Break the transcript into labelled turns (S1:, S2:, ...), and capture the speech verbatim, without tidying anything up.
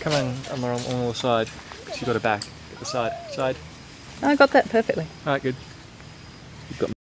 S1: Come on, on the, on the side, because you've got a back. Get the side. Side.
S2: I got that perfectly.
S1: Alright, good.